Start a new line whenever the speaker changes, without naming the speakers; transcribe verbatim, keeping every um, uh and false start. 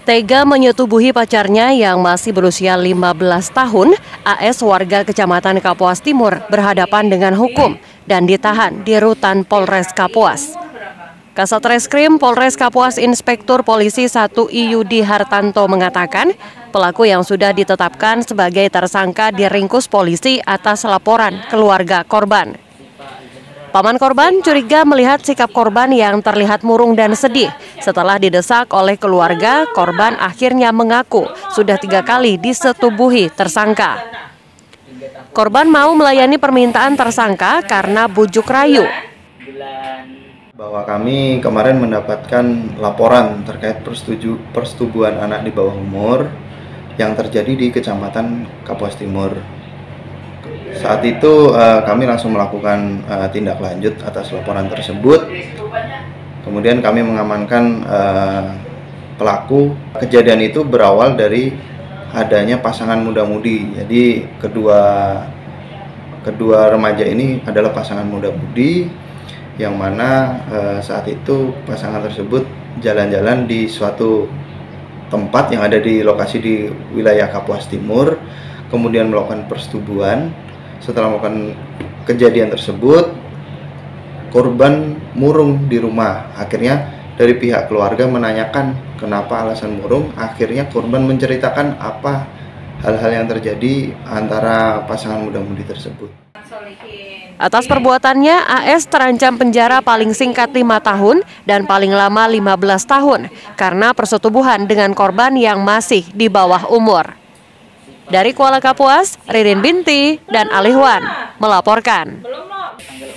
Tega menyetubuhi pacarnya yang masih berusia lima belas tahun, A S warga Kecamatan Kapuas Timur berhadapan dengan hukum dan ditahan di rutan Polres Kapuas. Kasat Reskrim Polres Kapuas Inspektur Polisi satu I Yudi Hartanto mengatakan, pelaku yang sudah ditetapkan sebagai tersangka diringkus polisi atas laporan keluarga korban. Paman korban curiga melihat sikap korban yang terlihat murung dan sedih. Setelah didesak oleh keluarga, korban akhirnya mengaku sudah tiga kali disetubuhi tersangka. Korban mau melayani permintaan tersangka karena bujuk rayu.
Bahwa kami kemarin mendapatkan laporan terkait persetuju, persetubuhan anak di bawah umur yang terjadi di Kecamatan Kapuas Timur. Saat itu uh, kami langsung melakukan uh, tindak lanjut atas laporan tersebut. Kemudian kami mengamankan uh, pelaku. Kejadian itu berawal dari adanya pasangan muda-mudi. Jadi kedua kedua remaja ini adalah pasangan muda-mudi yang mana uh, saat itu pasangan tersebut jalan-jalan di suatu tempat yang ada di lokasi di wilayah Kapuas Timur, kemudian melakukan persetubuhan. Setelah melakukan kejadian tersebut, korban murung di rumah. Akhirnya dari pihak keluarga menanyakan kenapa alasan murung. Akhirnya korban menceritakan apa hal-hal yang terjadi antara pasangan muda-mudi tersebut.
Atas perbuatannya, A S terancam penjara paling singkat lima tahun dan paling lama lima belas tahun karena persetubuhan dengan korban yang masih di bawah umur. Dari Kuala Kapuas, Ririn Binti dan Alihwan melaporkan.